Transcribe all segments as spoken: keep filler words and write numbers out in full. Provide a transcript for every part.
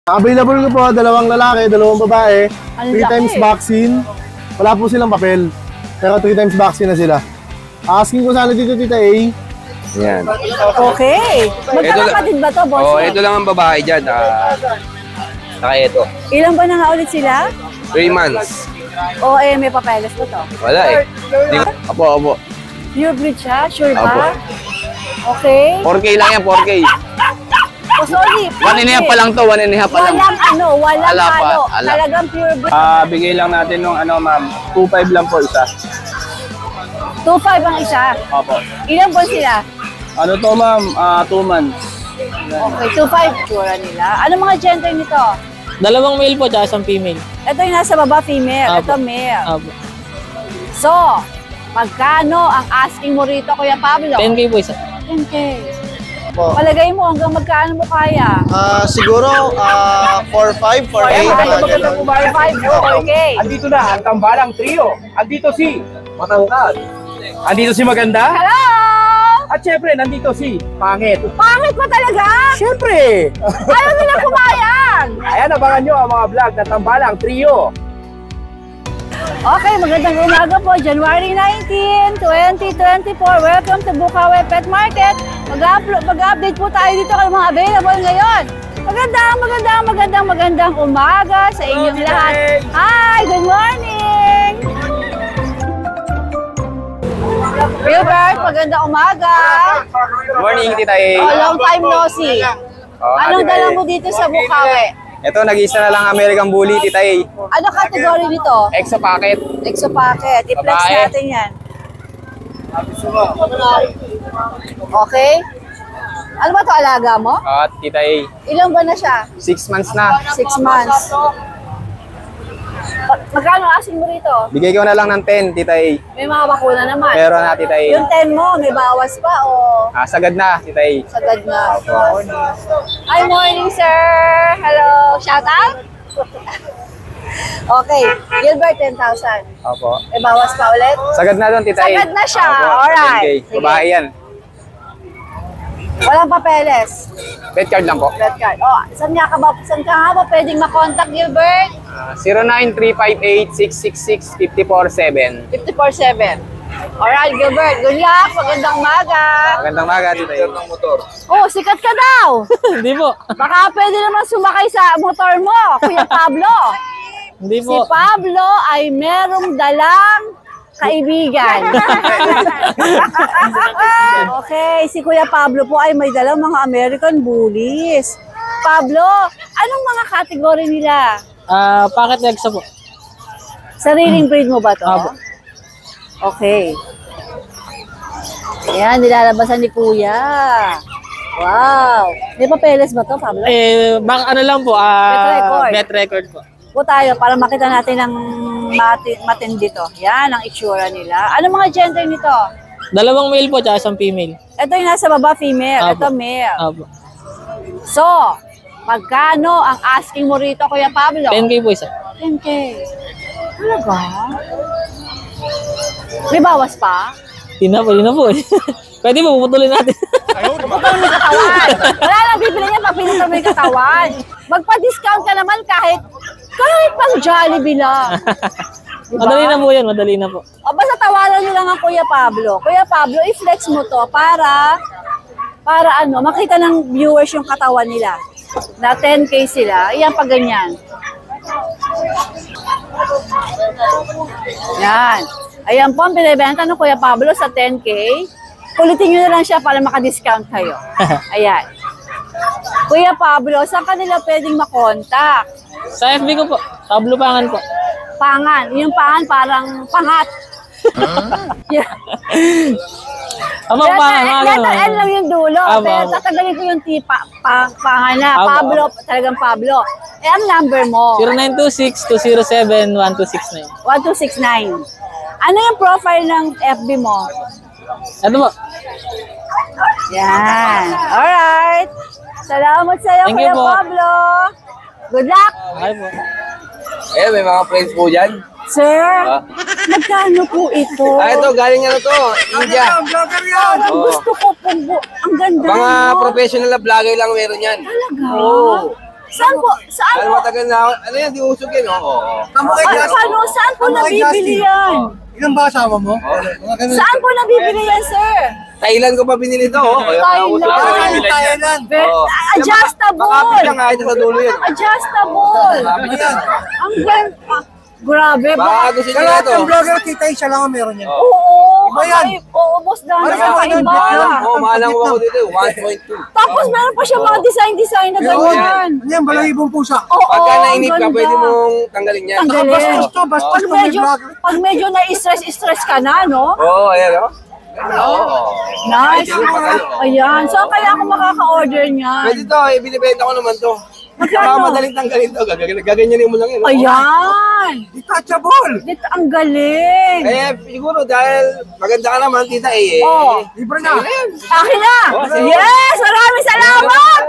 Available ko po, dalawang lalaki, dalawang babae, three times vaccine. Wala po silang papel, pero three times vaccine na sila. Asking ko sana dito, Tita A. Yan. Okay. Magkakapatid ba to, boss? Oo, oh, ito lang ang babae dyan. Uh, saka ito. Ilan ba na nga ulit sila? three months. O eh, may papeles po to? Wala eh. Apo, apo. Pure breed siya? Sure ba? Apo. Okay. four K lang yan, four K. Oh, sorry. One and a half pa lang to, one and a half pa lang. Walang ano, walang Ala pa, ano. ala. Talagang pure breed. Ah, uh, bigay lang natin nung ano, ma'am. two five lang po isa. two five ang isa? Opo. Ilan po sila? Ano to, ma'am? Ah, uh, two months. Okay, two five. Sure nila. Ano mga gender nito? Dalawang male po, tsaka isang female. Ito yung nasa baba, female. Apo. Ito, male. Apo. So, magkano ang asking mo rito, Kuya Pablo? ten K po isa. ten K. Palagay mo hanggang magkano mo kaya? Ah, siguro ah four five, four eight. four five, four K. Andito na ang tambalang trio. Andito si Matangkad. Andito si Maganda. Hello! At syempre, nandito si Pangit. Pangit pa talaga? Syempre! Ayaw nila kumayang! Ayan, abangan nyo ang mga vlog ng tambalang trio. Okay, magandang umaga po. January nineteen, twenty twenty-four. Welcome to Bukawi Pet Market. Mag-update po tayo dito ng mga available ngayon. Magandang, magandang, magandang, magandang umaga sa inyong lahat. Hi, good morning! Gilbert, magandang umaga. Good morning, Tita A. Oh, long time no see. Oh, Anong dala mo dito sa Bukawi? Ito, nag-isa na lang American Bully, Tita A. Ano category nito? Exo packet. Exo packet. I-flex Babae. natin yan. Okay. Ano ba ito, alaga mo? At Tita A. Ilang ba na siya? Six months na. Six months. Mag- Magkano asing mo rito? Bigay ko na lang ng ten, Tita A. May mga bakuna naman. Meron na, Tita A. Yung ten mo, may bawas pa o Ah, sagad na, Tita A. sagad na? Hi, morning, sir. Hello. Shout out? Okay. Gilbert, ten thousand. Opo. May bawas pa ulit? Sagad na doon, Tita A. Sagad na siya. Opo, Alright. ten K. Sige. Babae yan. Walang papeles. Bet card lang po. Red card. Oh, saan nga ka ba, saan ka nga ba pwedeng makontak, Gilbert? Uh, zero nine three five eight six six six five four seven. five four seven. Alright, Gilbert. Good luck. Magandang umaga. Magandang maga, Tita A. Oh, sikat ka daw. Hindi po. Baka pwede naman sumakay sa motor mo, Kuya Pablo. Hindi Si po. Pablo ay merong dalang kaibigan. Okay, si Kuya Pablo po ay may dalang mga American Bullies. Pablo, anong mga category nila? Ah, packet Exo po. Sariling breed mo ba to? Apo. Okay. Ayan, nilalabasan ni Kuya. Wow. May papeles ba to, Pablo? Eh, bang ano lang po, ah, Bet record. bet record po. Po tayo para makita natin ang mati matindi to. Yan ang itsura nila. Ano mga gender nito? Dalawang male po, tsaka isang female. Ito yung nasa baba, female. Apo. Ito, male. Apo. So, magkano ang asking mo rito, Kuya Pablo? ten K po isa. ten K. Talaga? May bawas pa? Hindi na po, hindi na po. Pwede po, puputulin natin. Puputulin mo yung katawan. Wala lang bibili niya, papinutol mo yung katawan. Magpa-discount ka naman kahit kahit pang Jollibee lang. Diba? Madali na po yan, madali na po. O basta tawanan nyo lang ang Kuya Pablo. Kuya Pablo, i-flex mo to para para ano, makita ng viewers yung katawan nila. Na ten K sila. Iyan pa ganyan. Yan. Ayan po ang binibenta ng Kuya Pablo sa ten K. Kulitin nyo na lang siya para maka-discount kayo. Ayan. Kuya Pablo, saan kanila pwedeng makontak? Sa F B ko po, Pablo Pangan po. Pangan. Yung pangan parang pangat. Yeah. Abang Pangan, mga Letter ganun. L lang yung dulo. Aba, Pero aba. tatagalin ko yung T, pa, pa, pangan na. Aba, Pablo, talagang Pablo. Eh, ang number mo? zero nine two six two zero seven one two six nine. one two six nine. Ano yung profile ng F B mo? Ito po. Yan. Alright. Salamat sa iyo, Thank you Kuya po. Pablo. Good luck. Okay po. Eh, may mga friends po dyan. Sir, magkano po ito? Ah, ito, galing ano to, India. Parang Oo. gusto ko po. bu- Ang ganda Mga mo. professional na vlogger lang meron yan. Talaga? Oo. Saan po? Saan Ano po? matagal na ako? Ano yan? Di usog yan, oo. Ano, paano? Saan po nabibili yan? Ilan ba kasama mo? Saan po nabibili yan, sir? Thailand ko pa binili ito, oh. Kaya Thailand. ako sa Thailand. Ver- Oo. Adjustable. Makapit lang kahit sa dulo yan. Adjustable. Ang ganda. Grabe. Baka Baka, gusto Sa nyo na lahat ito. ng vlogger, kita siya lang ang meron yan. oo. Iba yan. Ay, oo, boss Dan. Ano Ano ba yan? iba? Oo, mahal ang ako dito, one point two. Tapos meron pa siya mga design-design na Meron. ganyan. Ano yan, balahibong pusa. Oo, Pagka ang nainip ka, ganda. pwede mong tanggalin yan. Tanggalin. Bastos to, bastos Pag to, may medyo, vlogger. pag medyo na-stress-stress ka na, no? Oo, ayan, oh. Oo. Nice. Ayan. So, kaya ako makaka-order niyan. Pwede ito, eh, binibenta ko naman to. Baka madaling tanggalin to, gag- gaganyanin mo lang yun. oh. Ayan. Detachable. Dito, ang galing. Eh, siguro dahil maganda ka naman, tita, eh. eh. Oh. Libre na. Akin na. Oh, sige. Yes! Maraming salamat!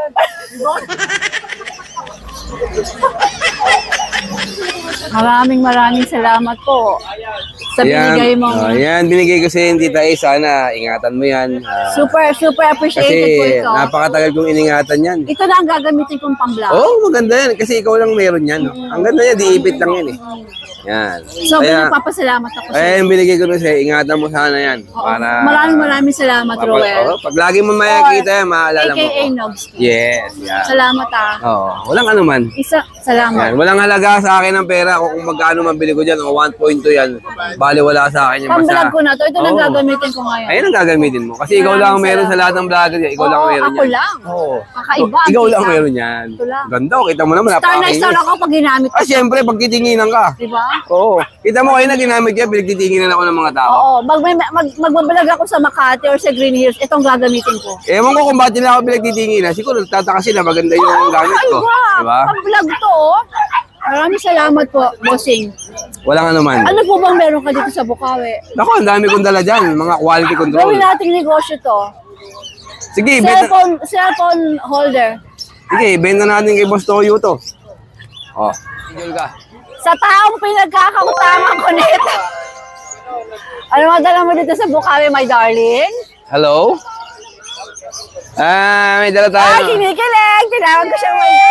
Maraming maraming salamat po sa binigay mo. oh, yan, binigay ko sa iyo, tita, eh. Sana ingatan mo yan. Ah, Super, super appreciated po kasi ito. napakatagal kong iningatan yan. Ito na ang gagamitin kong pang-vlog. Oo, oh, maganda yan. Kasi ikaw lang meron yan. No? Ang ganda yan, diipit lang yan eh. Yan. So, Kaya, pinapapasalamat ako sa eh, yung binigay ko na sa'yo, ingatan mo sana yan. Para, Maraming maraming salamat, Pag- Roel. oh, pag lagi mo makikita yan, maaalala A K mo. A ko. Nobs. Yes, yan. Salamat ah. Oo, walang ano man. Isa, salamat. Yan. Walang halaga sa akin ng pera kung kung magkano man bili ko dyan o one point two yan. Bali wala sa akin yan. Pang-vlog ko na to. Ito lang Oo. gagamitin ko ngayon. Ayun ang gagamitin mo. Kasi ikaw lang ang meron sa lahat ng vlogger yan. Ikaw lang ang Oo, meron ako yan. lang. Oo. Kakaiba. So, ikaw ang lang kita. meron yan. Ito lang. Ganda, oh. Kita mo naman. Star na napakakinis. star ako pag ginamit ko. Ah, siyempre, pag titinginan ka. Diba? Oo. Kita mo kayo na ginamit yan, pinagtitinginan ako ng mga tao. Oo. Mag, may, mag, magbabalag ako sa Makati or sa Green Hills. Itong gagamitin ko. Ewan ko kung bakit nila ako pinagtitinginan. Siguro nagtataka sila, maganda yung gamit ko. Diba? Ang vlog to, oh. Maraming salamat po, bossing. Walang ano man. Ano po bang meron ka dito sa Bukawi? Naku, ang dami kong dala dyan. Mga quality control. Gawin nating negosyo to. Sige, benta, Cellphone, cellphone holder. sige, benta natin kay Boss Toyo to. Oh. Enjoy ka. Sa taong pinagkakakutangan ko nito. Ano mga dala mo dito sa Bukawi, my darling? Hello? Ah, may dala tayo. Ah, kinikilig! Tinawag ko siya my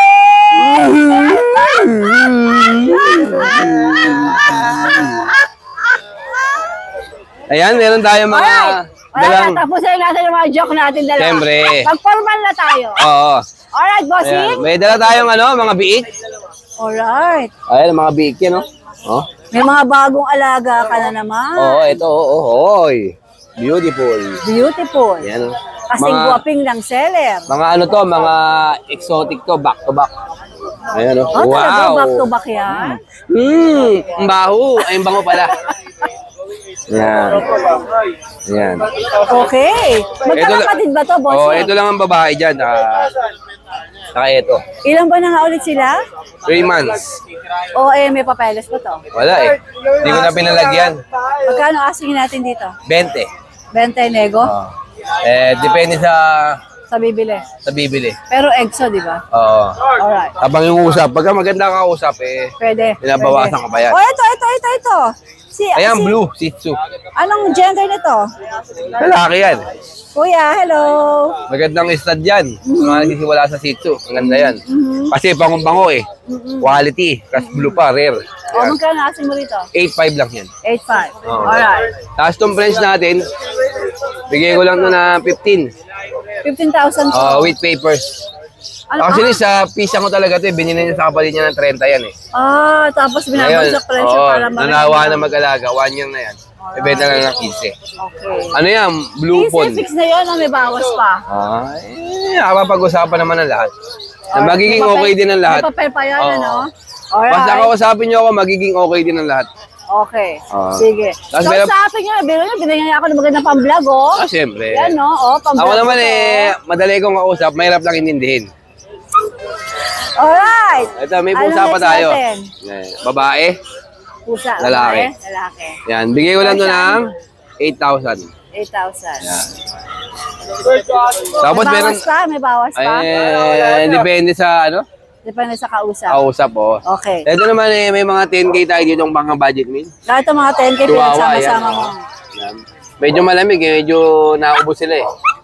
Ayan, meron tayo mga Alright! Wala dalang... na, tapusin natin yung mga joke natin dalawa. Siyempre. Mag-formal na tayo. Oo. Alright, bossing? Ayan. May dala tayong ano, mga biik. Alright. Ayan, mga biik yan, oh. Oh. May mga bagong alaga ka na naman. Oo, ito, oo, oh, oy. Beautiful. Beautiful. Ayan, oh. Kasing Mga- guwaping ng seller. Mga ano to, mga exotic to, back to back. Ayan, oh. Oh, talaga, Wow. back to back yan. Hmm, ang baho. Ay, ang bango pala. Yan. Yan. Okay. Magkakapatid ba to, boss? Oh, ito lang ang babae dyan. Saka, saka ito. Ilan ba na nga ulit sila? Three months. O eh, may papeles pa to. Wala eh. Hindi ko na pinalagyan. Magkano asking natin dito? twenty. twenty nego? Oh. Eh, depende sa Sa bibili. sa bibili. Pero egso, di ba? Oo. Alright. Habang yung usap, pagka maganda ka usap, eh, Pwede. Binabawasan pwede. ka pa yan. Oh, ito, ito, ito, ito. Si, ayan, si, blue, Shih Tzu. Anong gender nito? Lalaki yan. Kuya, hello. Magandang stud yan. Mga nagsisiwala sa Shih Tzu. Maganda yan. Kasi pangong-bango eh. Quality. Kasi blue pa, rare. O, magkano asking mo rito? eight five lang yan. eight five. Oo. Alright. Tapos tong French natin, bigay ko lang to na fifteen. fifteen thousand Uh, po. with papers. Ano, Actually, sa pisa ko talaga to, eh, binili niya sa kapalit niya ng thirty yan eh. Ah, tapos binabagsak presyo oo, para mag- nanawa na mag-alaga. One year na yan. Ibenta lang ng fifteen. Okay. Ano yan? Blue Easy phone. fix na yun, no? May bawas pa. Ah, eh, nakapag-usapan naman ng lahat. Na Alright. magiging May papel- okay din ang lahat. May papel pa yan, Oo. ano? Alright. Basta kausapin niyo ako, magiging okay din ang lahat. Okay. Ah. Sige. Tapos So, meron- sa akin nyo, biro nyo, binigyan niya ako ng magandang pang-vlog, oh. Ah, siyempre. Yan, no? Oh, pang-vlog. Ako naman ko to. eh, madali kong kausap, mahirap lang intindihin. Alright. Ito, may Anong pusa pa next tayo. natin? Yan. Babae. Pusa. Lalaki. babae, Lalaki. Yan, bigay ko lang to ng eight thousand. eight thousand. Yan. Tapos may meron, bawas pa? May bawas pa? eh, depende sa ano, Depende sa kausap. kausap po. Okay. Ito naman eh, may mga ten K tayo dito ng mga budget meal. Lahat ng mga ten K Chihuahua, pinagsama-sama yan. mo. Yan. Medyo malamig eh, medyo naubos sila eh.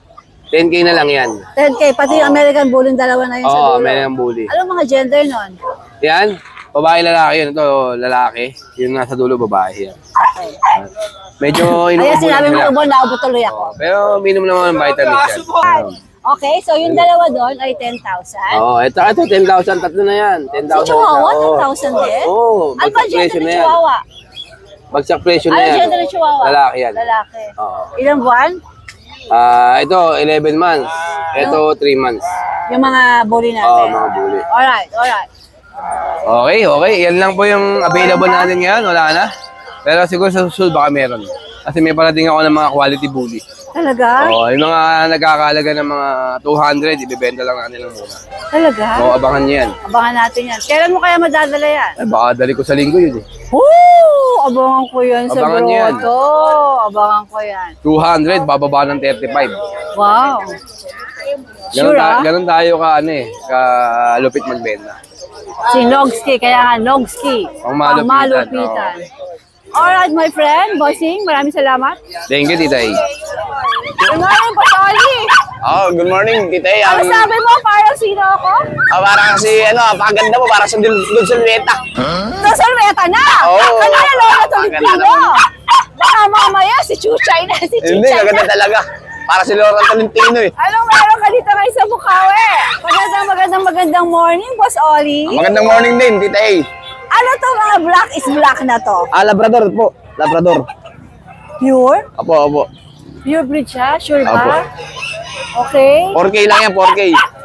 ten K na lang yan. ten K, pati yung American Bully, dalawa na yun sa Oo, dulo. oh, American Bully. Anong mga gender nun? Yan, babae lalaki yun. Ito, lalaki. Yung nasa dulo, babae yan. Okay. Medyo Ayan, inuubo sinabi lang mo sila. ubon, naubot tuloy ako. Pero minum naman ng vitamins yan. Okay, so yung dalawa doon ay ten thousand. Oo, ito, ito, ten thousand. Tatlo na yan. ten So, thousand. Chihuahua, ten thousand din? Oo, Ano ba bagsak gender presyo ng na yan. Chihuahua? Bagsak presyo na Ano yan. gender ng Chihuahua? Lalaki yan. Lalaki. Oo. Ilang buwan? Ah, ito, eleven months. Ito, three months. Yung mga bully natin. Oo, mga bully. Alright, alright. Okay, okay. Yan lang po yung available natin ngayon. Wala na. Pero siguro sa susunod baka meron. Kasi may parating ako ng mga quality bully. Talaga? Oo, yung mga nagkakalaga ng mga two hundred, ibibenta lang natin lang muna. Talaga? Oo, abangan niyo yan. Abangan natin yan. Kailan mo kaya madadala yan? Eh, baka dali ko sa linggo yun eh. Woo! Abangan ko yan sa Abangan yan. grotto. Abangan ko yan. two hundred, bababa ng thirty-five. Wow. Ganun, Sure, ta- ah? ganun tayo ka, ano eh, ka lupit magbenta. Si Nogski, kaya nga Nogski. Ang malupitan, malupitan. Alright, my friend, bossing, maraming salamat. Thank you, Tita A. Good morning, Pasoli. Oh, good morning, Tita A. Ano Um, sabi mo, parang sino ako? ah, parang si, ano, pakaganda mo, parang sa Dulsulweta. Sa Solveta na! Oo. Kanaya Lola Tolentino! Maganda Baka mamaya si Chuchay na, si Chuchay Hindi, na. kaganda talaga. Para si Laura Tolentino eh. Anong meron ka dito ngayon sa Bukawi? Magandang, magandang, magandang morning, Boss Oli. Magandang morning din, Tita A. Ano to mga black is black na to? Ah, Labrador po. Labrador. Pure? Apo, apo. Pure breed siya? Sure Apo. ba? Okay. four K lang yan, four K.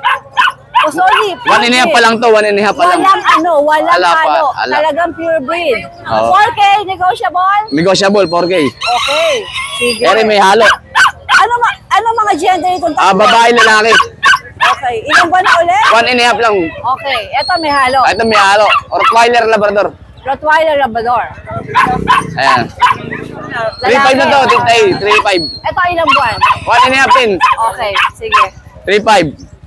Boss Oli, One and a half pa lang to, one and a half pa lang. Walang ano, walang Ala pa, ano. ala. Talagang pure breed. Oo. four K, negotiable? Negotiable, four K. Okay. Sige. Pero may halo. Ano, ma ano mga gender itong Ah, babae, lalaki. Okay. Ilang buwan na ulit? One and a half lang. Okay. Ito may halo. Ah, ito may halo. Rottweiler, Labrador. Rottweiler Labrador. Ayan. three five na to, Tita A. three five. Ito ilang buwan? One and a half din. Okay. Sige. three five.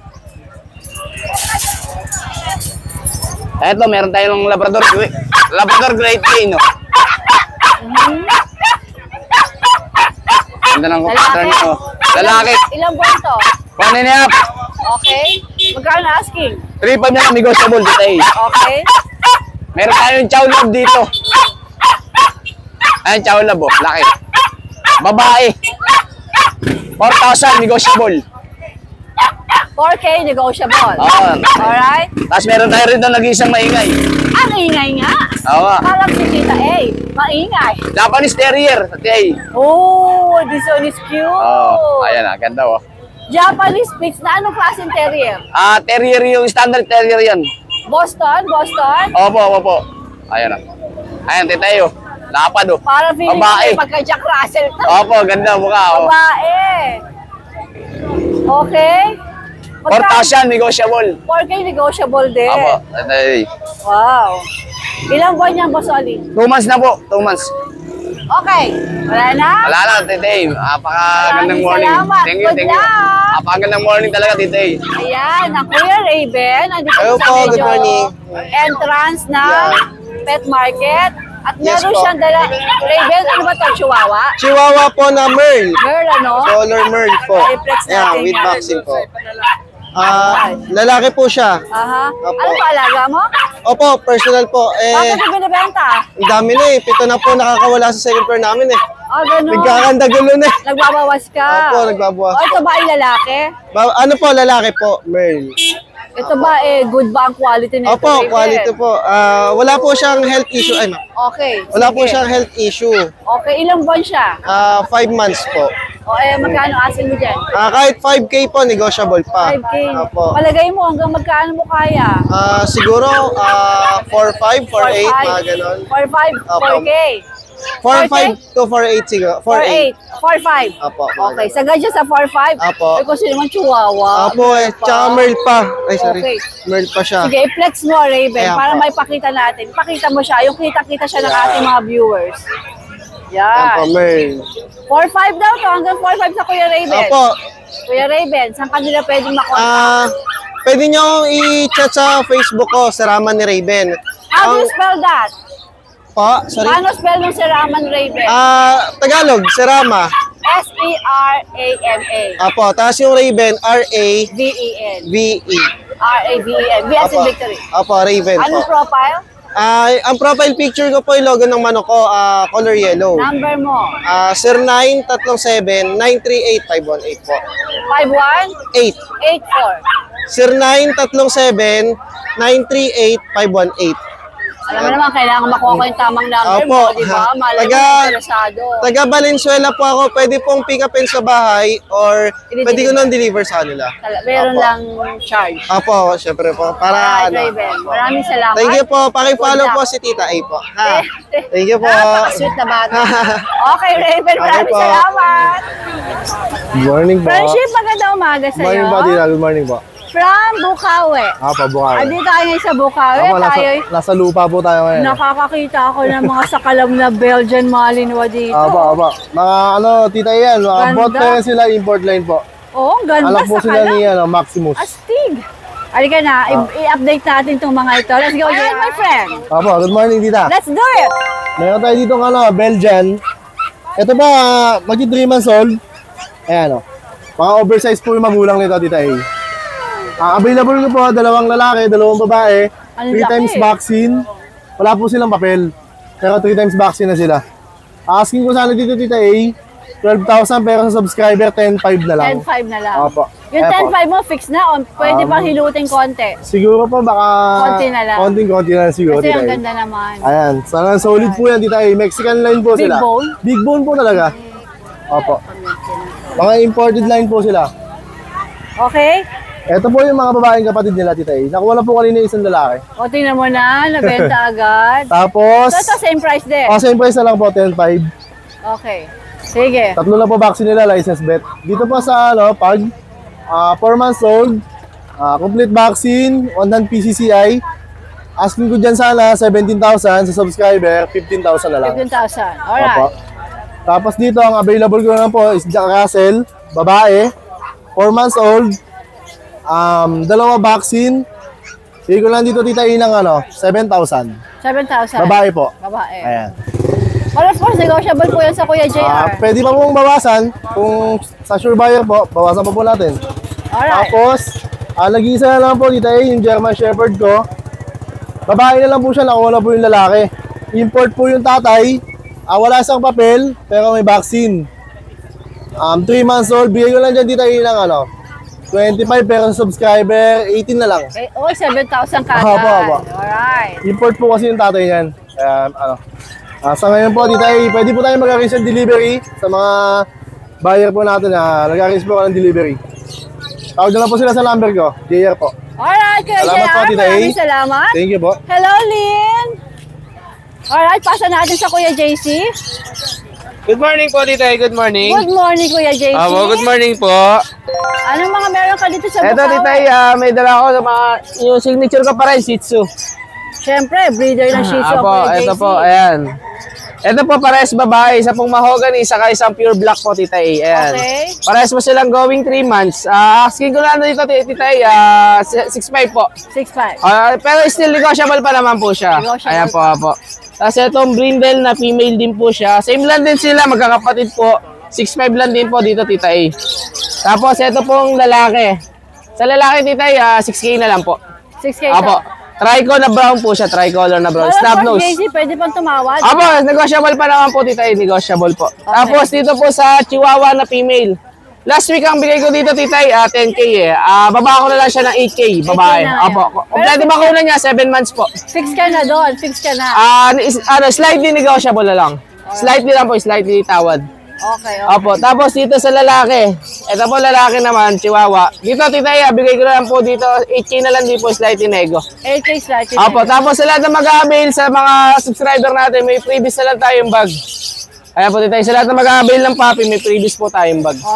Eto, meron tayong Labrador. Labrador Great Dane, no? Ganda ng pattern nyo. Lalaki. Ilang buwan to? One and a half. Okay. Magkano asking? three five na lang, negotiable, Tita A. Okay. Meron tayong Chow Love dito. Ayan, Chow Love, oh. Laki. Babae. four thousand, negotiable. four K negotiable. Oo. Alright. Tapos meron tayo rin doon nag-iisang maingay. Ang ingay nga. Oo. Parang si Tita A. Maingay. Japanese Terrier, Tita A. Oh, this one is cute. Oo. Ayan ah, ganda, oh. Japanese Spitz na anong klaseng terrier? Ah, Terrier yung standard Terrier yan. Boston? Boston? Opo, opo, opo. Ayan ah. Ayan, Tita A, oh. Lapad, oh. Parang feeling Babae. ko pagka Jack Russell to. Opo, ganda mukha, oh. Babae. Okay. four thousand, negotiable. four K negotiable din. Opo, Tita A. Wow. Ilang buwan niyan, Boss Oli? Two months na po, two months. Okay. Wala na? Wala na, Tita A. Napakagandang Maraming morning. salamat. Thank you, Good thank you. luck. Napakagandang morning talaga, Tita A. Ayan, ang Kuya Raven. Andito Hello sa po, medyo good morning. entrance ng pet market. At Yes meron po. siyang dala. Raven, ano ba ito? Chihuahua? Chihuahua po na Merl. Girl, ano? Color Merl po. I-flex natin Yeah, with yan. vaccine po. Ah, lalaki po siya. Aha. Opo. Ano pa alaga mo? Opo, personal po. Eh, Bakit mo binibenta? ang dami na eh. Pito na po nakakawala sa second floor namin eh. Ah, gano'n. Nagkakandagulo na eh. Nagbabawas ka. Opo, nagbabawas. O, ito ba ay lalaki? Ba- ano po, lalaki po, Merl. Ito ba eh, good ba ang quality nito? Opo, Raven? quality po. Ah, wala po siyang health issue. Ano? Okay. Wala po sige. siyang health issue. Okay, ilang buwan siya? Ah, five months po. O eh, magkano asin mo dyan? Ah, kahit five K po, negotiable pa. five K. Opo. Palagay mo hanggang magkano mo kaya? Ah, siguro ah four five, four eight, mga ganon. four five, Opo. four K. four five to four eight siguro. four four eight. eight, four five. Opo. Okay, sagad siya sa four five. Opo. Eh, kasi naman chihuahua. Apo eh, Ano pa? tsaka Merl pa. Ay, sorry. Okay. Merl pa siya. Sige, i-flex mo, Raven, Ayan para po. may pakita natin. Pakita mo siya, yung kita-kita siya ng Yeah. ating mga viewers. Ayan po, Yan. Merl. four five daw to, hanggang four five sa Kuya Raven. Opo, Kuya Raven, saan kanila pwedeng makontak? ah, pwede nyo akong i-chat sa Facebook ko, sa Raman ni Raven. How do you Ang spell that? Po, sorry. Paano spell ng Seraman Raven? Ah, Tagalog, Serama. S E R A M A. Apo, tapos yung Raven, R A V E N. V E. R A V E N. V as in Apo. victory. Apo, Raven po. Anong profile? Ah, ang profile picture ko po yung logo ng manok ko, ah, color yellow. Number mo? Ah, zero nine three seven nine three eight five one eight po. five one eight. eight four. zero nine three seven nine three eight five one eight. Alam mo naman, kailangan makuha ko yung tamang number Opo. mo, di ba? Malay mo Taga- interesado. Taga Valenzuela po ako, pwede pong pick upin sa bahay or pwede ko nang deliver sa kanila. Tala- Meron Opo. lang charge. Apo, syempre po. Para Alright, ano. Raven. Maraming salamat. Thank you po. Paki-follow Good po luck. si Tita A po. Ha? Eh, Thank you po. Napaka-sweet na bata. Okay, Raven. Maraming po. salamat. Good morning po. Friendship, maganda umaga Good morning sa'yo. po, tita. Good morning po. From Bukawi. Ah, pa, Bukawi. Andito tayo ngayon sa Bukawi. Ako, nasa, Tayo, nasa lupa po tayo ngayon. nakakakita ako ng mga sakalam na Belgian Malinois dito. Apa, apa. Mga ano, tita yan, mga Ganda. bot pa yan sila, import line po. Oo, ang ganda Alam po sila sakalam. ni ano, Maximus. Astig. Halika na, i- i-update natin itong mga ito. Let's go, Jan, my friend. Apa, good morning, tita. Let's do it. Meron tayo dito ng ano, Belgian. Ito ba, magti three months old. Ayan o. Mga oversize po yung magulang nito, tita A. Ah, available ko po, dalawang lalaki, dalawang babae. Ang Three laki. times vaccine. Wala po silang papel. Pero three times vaccine na sila. Asking ko sana dito, tita A, twelve thousand pero sa subscriber, ten five na lang. ten five na lang. Opo. Yung Ayan ten po. five mo, fix na. O, pwede Um, pang hiluting konti. Siguro po baka... Konti na lang. Konting-konti na lang siguro, Kasi tita ang A. ganda naman. Ayan, sana solid po yan, tita A. Mexican line po Big sila. bone? Big bone po talaga. Opo. Mga imported line po sila. Okay? Ito po yung mga babaeng kapatid nila, tita A. Nakuha na po kanina isang lalaki. O, tingnan mo na. Nabenta agad. Tapos, So, ito same price din. oh, same price na lang po, ten five. Okay. Sige. Tatlo na po vaccine nila, license bet. Dito po sa, ano, pag four months old, ah, complete vaccine, one-hand P C C I. Asking ko dyan sana, seventeen thousand. Sa subscriber, fifteen thousand na lang. fifteen thousand. Opo. Alright. Tapos dito, ang available ko na po is Jack Russell, babae, four months old, um, dalawa vaccine. Sige ko lang dito, tita A, ng ano, seven thousand. seven thousand. Babae po. Babae. Ayan. Well, of course, negotiable po yan sa Kuya J Ah, R. pwede pa pong bawasan. Kung sa sure buyer po, bawasan pa po natin. Alright. Tapos, ah, nag-iisa na lang po dito eh, yung German Shepherd ko. Babae na lang po siya, nakuha na po yung lalaki. Import po yung tatay. Ah, wala siyang papel, pero may vaccine. Um, three months old, bigay ko lang dyan dito eh, ng ano, twenty-five pero sa subscriber, eighteen na lang. Okay. Oh, seven thousand kagad. Opo, opo. Alright. Import po kasi yung tatay niyan. Kaya, ano, ah, sa ngayon po, dito ay pwede po tayo mag-arrange ng delivery sa mga buyer po natin na nag-arrange po ka ng delivery. Tawag na lang po sila sa number ko, J R po. Alright, Kuya J Salamat po, R. Tita A. Maraming salamat. Thank you po. Hello, Lynn. Alright, pasa natin sa Kuya J C. Good morning po, tita. Good morning. Good morning, Kuya J C. Abo, good morning po. Anong mga meron ka dito sa Eto, Bukawi? tita, ah, may dala ako sa mga, yung signature ko pa rin, Shih Tzu. Siyempre, breeder ng Shih Tzu ang Apo, Kuya J C. ito po, ayan. Ito po, parehas babae, isa pong mahogany, saka isang pure black po, tita A. Ayan. Okay. Parehas po silang going three months. Ah, asking ko lang dito, tita A, ah, six five po. six five. Ah, pero still negotiable pa naman po siya. Negotiable Ayan po, pa. apo. Tapos itong brindle na female din po siya. Same lang din sila, magkakapatid po. six five lang din po dito, tita A. Tapos ito pong lalaki. Sa lalaki, tita A, ah, six K na lang po. six K Apo. Trico na brown po siya, tricolor na brown. Snub Snub nose. J C, pwede pang tumawad. Apo, negotiable pa naman po, tita A, negotiable po. Tapos dito po sa Chihuahua na female. Last week ang bigay ko dito, tita A, ah, ten K eh. Ah, baba ko na lang siya ng eight K, babae. na lang. Apo. Kompleto ba ko na niya, seven months po. Fix ka na doon, fix ka na. Ah, is, ano, slightly negotiable na lang. Slightly lang po, slightly tawad. Okay, okay. Opo, tapos dito sa lalaki. Ito po lalaki naman, Chihuahua. Dito, tita A, bigay ko na lang po dito, eight K na lang din po, slightly nego. eight K slide. Opo, tapos sa lahat na mag-avail sa mga subscriber natin, may freebies na lang tayong bag. Ayan po, tita A, sa lahat na mag-avail ng papi, may freebies po tayong bag. Alright.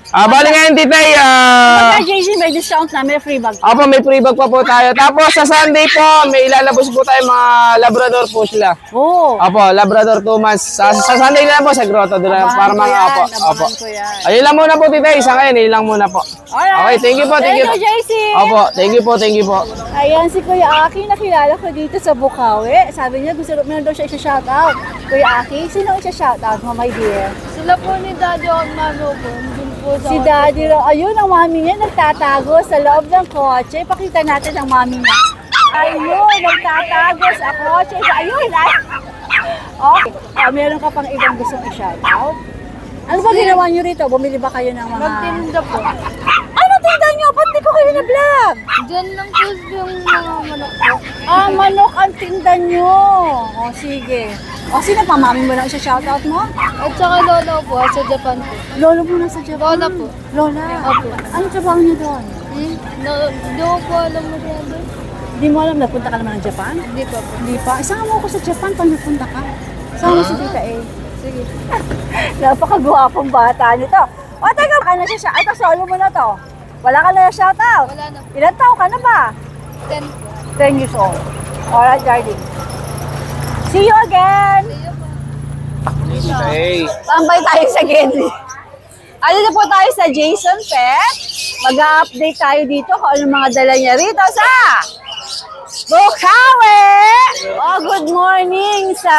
Ah, bali ngayon, titay, ah... Pagka J C, may discount na, may free bag. Opo, may free bag pa po tayo. Tapos sa Sunday po, may ilalabos po tayo mga Labrador po sila. Oo. Opo, Labrador two months. Sa, sa Sunday na lang po, sa grotto doon lang. Para mga opo. Opo. Ayun lang muna po, titay. Isa ngayon, ayun lang muna po. Alright. Okay, thank you po, thank you. Thank you, J C. Opo, thank you po, thank you po. Ayan, si Kuya Aki, nakilala ko dito sa Bukawi. Sabi niya, gusto mo na daw siya isa-shoutout. Kuya Aki, sino isa-shoutout mo, my dear? Sila po ni Daddy at Mami ko. Dun po sa Si Daddy raw. Ayun, ang mami niya nagtatago sa loob ng kotse. Pakita natin ang mami niya. Ayun, nagtatago sa kotse. Ayun, ay. Okay. Ah, meron ka pang ibang gustong i-shoutout? Ano ba ginawa niyo rito? Bumili ba kayo ng mga... Magtinda po. Ano tinda niyo? Ba't di ko kayo na-vlog? Diyan lang po yung mga manok po. Ah, manok ang tinda niyo. O, sige. O, sino pa? Mami mo lang isa-shoutout mo? At saka Lola po, sa Japan po. Lolo mo na sa Japan. Lola po. Lola? Opo. Ano trabaho niyo doon? Hmm? No, di ko po alam mo rin doon. Hindi mo alam, napunta ka naman ng Japan? Hindi pa po. Hindi pa. Isama mo ako sa Japan pag napunta ka. Sama mo si Tita A. Sige. Napakagwapong bata nito. O, teka, ka na siya. Ito, solo mo na to. Wala ka na shoutout. Wala na po. Ilan taon ka na ba? Ten po. ten years old. Alright, darling. See you again! Hey. Tambay tayo sa Gedli. Ano na po tayo sa Jason Pet. Mag-update tayo dito kung ano mga dala niya rito sa Bukawi! Oh, good morning sa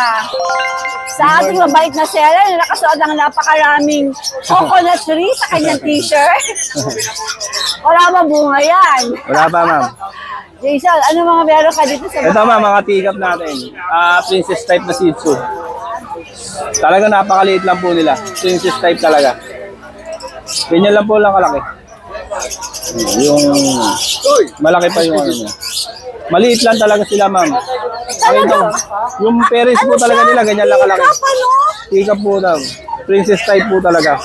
sa ating mabait na seller na nakasuot ng napakaraming coconut tree sa kanyang t-shirt. Wala ba bunga yan? Wala pa, ma'am. Jason, ano mga meron ka dito sa Ito, ma'am, mga teacup natin. Ah, princess type na Shih Tzu. Talaga napakaliit lang po nila. Princess type talaga. Ganyan lang po lang kalaki. Yung malaki pa yung ano niya. Maliit lang talaga sila, ma'am. Talaga? Yung parents po talaga nila, ganyan lang kalaki. Teacup, ano? Teacup po daw. Princess type po talaga.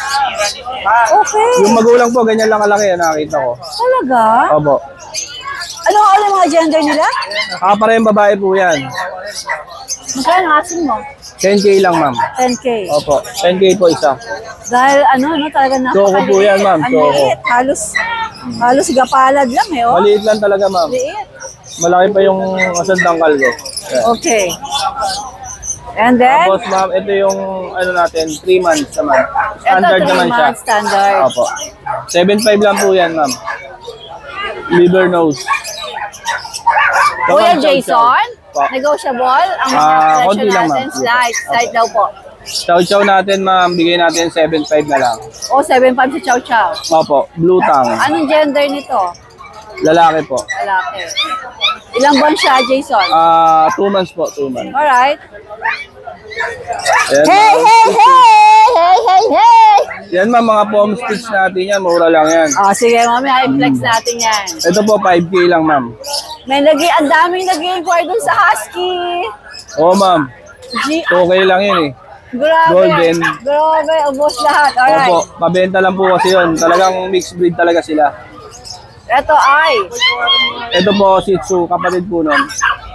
Okay. Yung magulang po, ganyan lang kalaki. Nakita ko. Talaga? Opo. Ano ano yung mga gender nila? Ah, parehong babae po yan. Magkano asin mo? ten K lang, ma'am. ten K. Opo. ten K po isa. Dahil ano, no, talaga napakaliit. Choco po yan, ma'am. Ang Choco. liit. Halos, halos gapalad lang eh, oh. Maliit lang talaga, ma'am. Liit. Malaki pa yung asandangkal ko. Yan. Okay. And then, Tapos, ma'am, ito yung ano natin, three months naman. Standard ito, naman three siya. months standard. Opo. seven five lang po yan, ma'am. Liver nose. Ito, Kuya ma'am, chow chow. Jason, Po. negotiable ang mga Ah, presyo konti lang, natin. ma'am. Slight, slight daw po. Chow chow natin, ma'am, bigay natin seven five na lang. O, seven five si Chow Chow. Opo, blue tongue. Anong gender nito? Lalaki po. Lalaki. Ilang buwan siya, Jason? Ah, two months po, two months. Alright. Ayan, Hey, ma'am. hey, hey! Hey, hey, hey! Yan, ma'am, mga foam sticks natin yan, mura lang yan. O, sige, mami, i-flex natin yan. Ito po, five K lang, ma'am. May nagi, ang daming nag-inquire dun sa Husky. Oo, ma'am. G two K lang yun eh. Grabe. Golden. Grabe, ubos lahat. Alright. Opo, pabenta lang po kasi yun. Talagang mixed breed talaga sila. Ito ay. Ito po, Shih Tzu, kapatid po nun.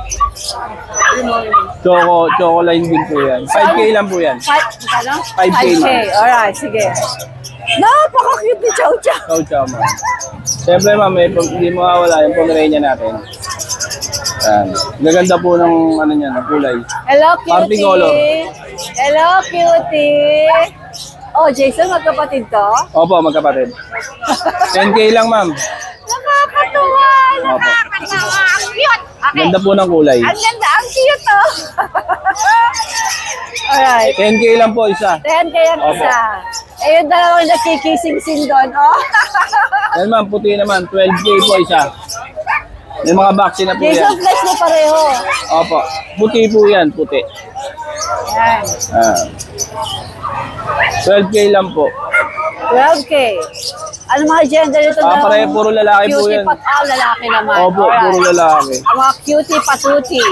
Choco, Choco line din po yan. five K lang po yan. Five, ano? five K lang. Alright, sige. Napaka-cute ni Chow Chow. Chow chow, ma'am. Siyempre, ma'am, eh, pag hindi mawawala yung Pomeranian natin. Yan. Gaganda po ng ano niya, ng kulay. Hello, Party cutie. color. Hello, cutie. Oh, Jason, magkapatid to? Opo, magkapatid. ten K lang, ma'am. Nakakatuwa. Opo. Nakakatawa. Ang cute. Okay. Ganda po ng kulay. Ang ganda. Ang cute, oh. Alright. ten K lang po isa. ten K ang Opo. isa. Eh, yung dalawang nakikising-sing doon, oh. Yan, ma'am, puti naman. twelve K po isa. May mga vaccine na po Jason, yan. flex mo pareho. Opo. Puti po yan, puti. Yan. Ah. twelve K lang po. twelve K. Ano mga gender nito? Ah, daw? pareho, puro lalaki po Cutie yan. pat ah, lalaki naman. Opo, Alright. puro lalaki. Ang mga cutie patuti.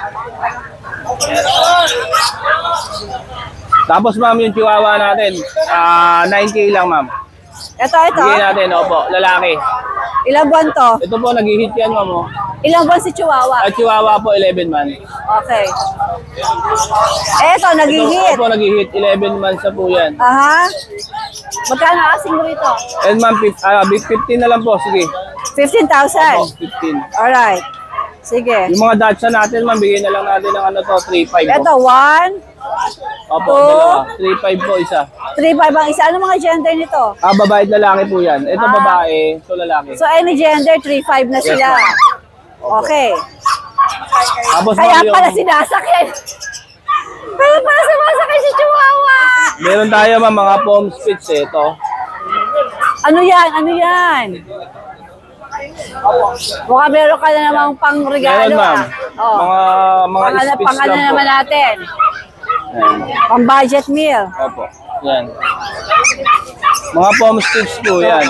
Tapos, ma'am, yung chihuahua natin, ah nine K lang, ma'am. Ito, ito. Bigay natin, opo, lalaki. Ilang buwan to? Ito po, nag-hit yan, ma'am. Oh. Ilang buwan si Chihuahua? At chihuahua po, eleven months. Okay. Eto, Ito, nag-hit. opo, nag-hit, eleven months na po yan. Aha. Magkano asking mo rito? And ma'am, fif- ah, big fifteen na lang po, sige. fifteen thousand. Opo, fifteen. Alright. Sige. Yung mga Dachshund natin, ma'am, bigyan na lang natin ng ano to, three five po. Ito, one, Opo, two, dalawa. three five po isa. three, five ang isa. Ano mga gender nito? Ah, babae at lalaki po yan. Ito Ah. babae, ito lalaki. So, any gender, three, five na sila. Okay. Tapos Kaya ma'am, yung- pala sinasakyan. Kaya pala sumasakay si Chihuahua. meron tayo ma'am, mga palm spits eh, ito. Ano yan? Ano yan? Mukha meron ka na namang pang regalo. Meron ma'am. Ah. Oh. Mga, mga Pang ano, spits pang ano lang po. naman natin? Ayan. Pang budget meal. Opo, yan. Mga palm spits po yan.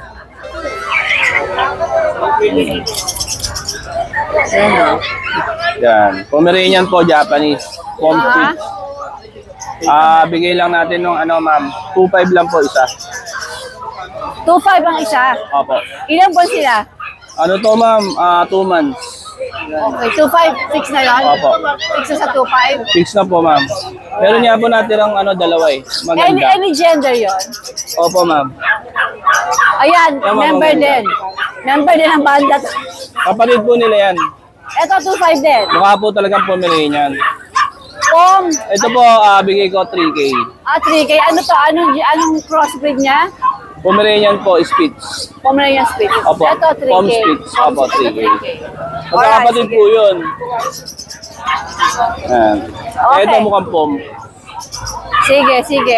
Yan. Pomeranian po, Japanese. Palm Ah. spits. Ah, bigay lang natin ng ano ma'am, two five lang po isa. two, five ang isa. Opo. Ilang buwan sila? Ano to ma'am? Ah, two months. Okay, two, five, six na lang? Opo. six na sa two, five? Fix na po ma'am. Meron nga po natirang ano, dalawa eh. Any, Maganda. any gender yon. Opo ma'am. Ayan, Tama, member maganda. din. Member din ang banda. Kapatid po nila yan. Ito, two, five din. Mukha po talagang Pomeranian. Pom, Ito po, ah, bigay ko three K. ah, three K. Ano to? Anong, anong crossbreed niya? Pomeranian po, Spitz. Pomeranian Spitz. Opo, Ito, three K. Pom Spitz. Opo, three K. Alright, Magkakapatid sige. po yun. Ayan. Okay. Ito mukhang Pom. Sige, sige.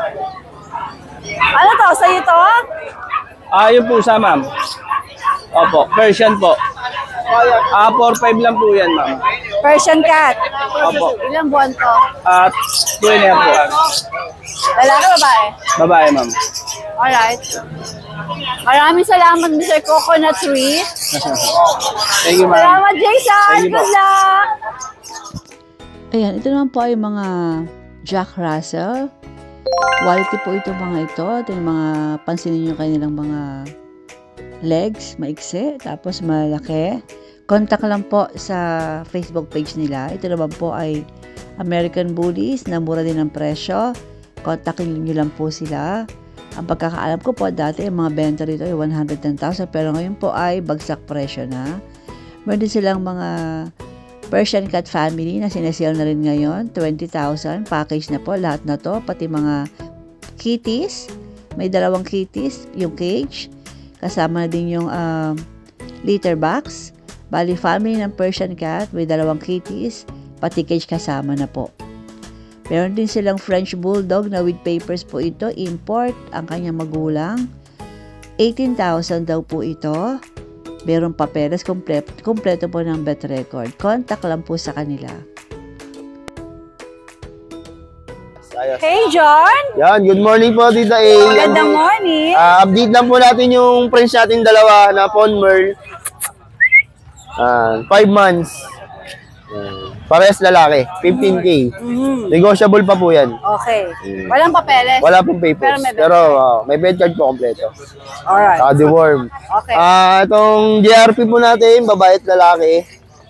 Ano to? Sa'yo to? Ah, yun po sa ma'am. Opo, Persian po. Ah, four five lang po yan ma'am. Persian cat. Opo. Ilang buwan to? At two and a half po. Lalaki, babae? Babae ma'am. Alright. Maraming salamat, Mister Coconut Tree. Thank you ma'am. Salamat, Jason. Thank you po. Good luck. Ayan, ito naman po ay mga Jack Russell. Quality po ito mga ito. Ito yung mga, pansinin nyo kanilang mga legs, maiksi, tapos malaki. Contact lang po sa Facebook page nila. Ito naman po ay American Bullies, na mura din ang presyo. Kontakin nyo lang po sila. Ang pagkakaalam ko po, dati ang mga benta rito ay one hundred ten thousand, pero ngayon po ay bagsak presyo na. Meron din silang mga Persian Cat Family na sinesale na rin ngayon, twenty thousand, package na po, lahat na to, pati mga kitties, may dalawang kitties, yung cage, kasama na din yung um, litter box, bali family ng Persian Cat, may dalawang kitties, pati cage kasama na po. Meron din silang French Bulldog na with papers po ito, import, ang kanyang magulang, eighteen thousand daw po ito. Merong papeles, kompleto, kompleto po ng vet record. Contact lang po sa kanila. Hey, John. Yan, good morning po, Tita A. Magandang morning. Ah, update lang po natin yung friends natin dalawa na Pon Merl. Ah, five months. Uh, parehas lalaki, fifteen K. Mhm. Negotiable pa po yan. Okay. Walang papeles. Wala pong papers. Pero may vet Pero ah, may vet card po kompleto. Alright. Saka deworm. Okay. Ah, itong J R P po natin, babae at lalaki.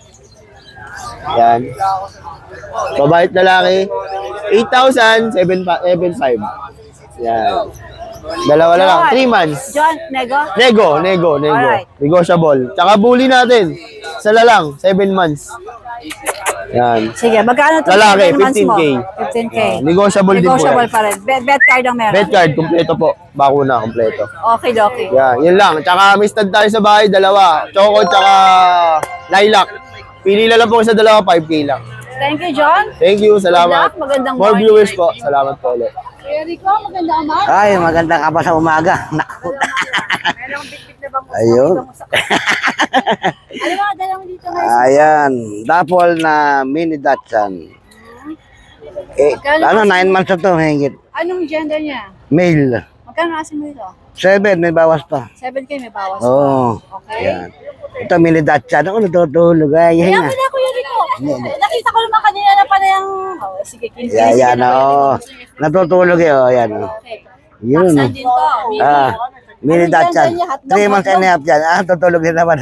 Yan. Babae at lalaki. eight thousand seven five. Yan. Dalawa na lang. John. three months. John, nego? Nego, nego, nego. Alright. Negotiable. Tsaka bully natin. Sa lalang, seven months. Yan. Sige, magkano ito? Lalaki, seven months fifteen K. mo? fifteen K. Ah, negotiable din po Negotiable yan. pa rin. Bet, bet card ang meron. Bet card, kompleto po. Bakuna, kompleto. Okay, okay. Yan, yun lang. Tsaka may stud tayo sa bahay, dalawa. Choco, tsaka lilac. Pili na lang po sa dalawa, five K lang. Thank you, John. Thank you, salamat. Good luck, magandang More morning. viewers po. Salamat po ulit. Kuya Rico, magandang umaga. Ay, magandang aba sa umaga. Naku. Merong bitbit na bang Ayun. Ano mga dala mo dito ngayon? Ayan, dapol na mini Dachshund. Eh, ano, nine months na to, hingit. Anong gender niya? Male. Magkano kasi mo dito? Seven, may bawas pa. seven K may bawas. Oo. Okay. Ayan. Ito, mini Dachshund. Ako natutulog. Ay, Kaya hinga. pala, Kuya Rico. Nakita ko naman kanina na pala yung... Oh, sige, kinsi. Ayan, yan, oo. Natutulog eh, oh, yan. oh. Okay. Yun. Paksan din to. Mini. Ah, mini Anong Dachshund. gender niya? Hotdog, Three months and a half yan. Ah, tutulog din naman.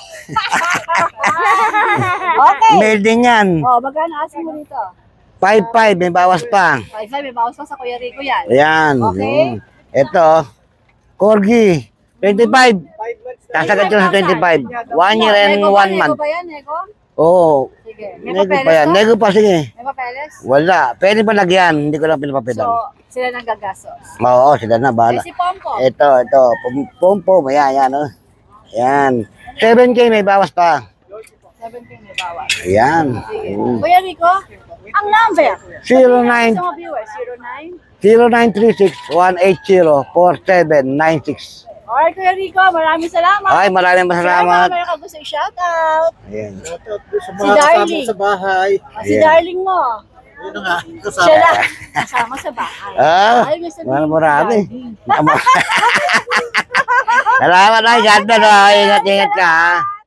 Okay. Male din yan. Oh, magkano asin mo dito? Five, five, may bawas pa. five five, may bawas pa sa Kuya Rico yan. Ayan. Okay. yun. Ito, Corgi, twenty-five. Sasagat ko sa twenty-five. One year and Nego ba, one nego month. ba yan, nego? Oo. Sige. May Nego papeles pa yan. to? Nego pa, sige. May papeles? Wala. Pwede pa lagyan. Hindi ko lang pinapapitan. So, sila nang gagastos. Oo, sila na, bahala. Eh, si Pompo. Ito, ito. Pum-pum. Ayan, ayan, oh. Ayan. seven K may bawas pa. seven K may bawas. Ayan. Sige. Mm. Kuya Rico, ang number. zero nine Sa mga viewers, zero nine. zero nine three six one eight zero four seven nine six. Alright, Kuya Rico, maraming salamat. Ay, maraming salamat. Salamat, may ka gusto i-shoutout. Ayan. Si Darling. Sa bahay. Ah, si Ayan. Darling mo. Yun nga. Siya lang. Kasama sa bahay. Ah, Ay, may sabihin marami, ni marami. Darling. Salamat, ay. God bless, oh. Ingat, ingat ka, ha.